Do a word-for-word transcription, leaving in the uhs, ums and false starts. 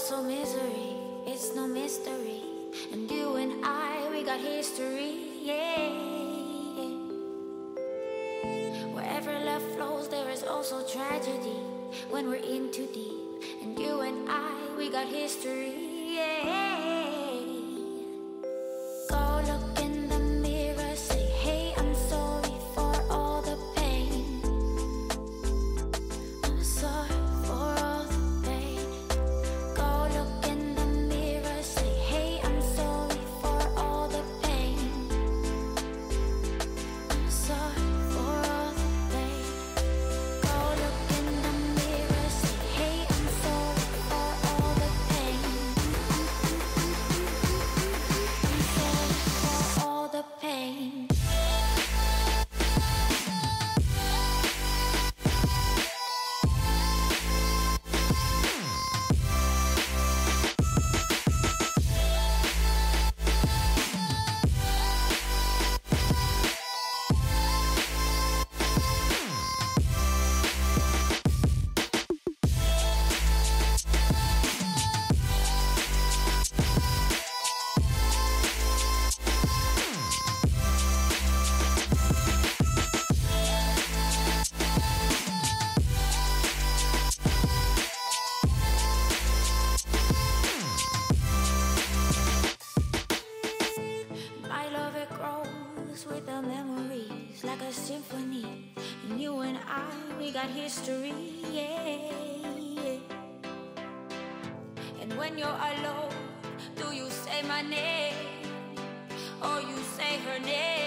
also misery, it's no mystery. And you and I, we got history, yeah. Wherever love flows, there is also tragedy when we're in too deep. And you and I, we got history, yeah. Go look in the mirror, say, hey, I'm sorry for all the pain. I'm sorry for all the pain. Go look in the mirror, say, hey, I'm sorry for all the pain. I'm sorry for all the pain. Go look in the mirror, say, hey, I'm sorry for all the pain. I'm sorry for all the pain. My love, it grows with the memories like a symphony. And you and I, we got history, yeah. And when you're alone, do you say my name or you say her name?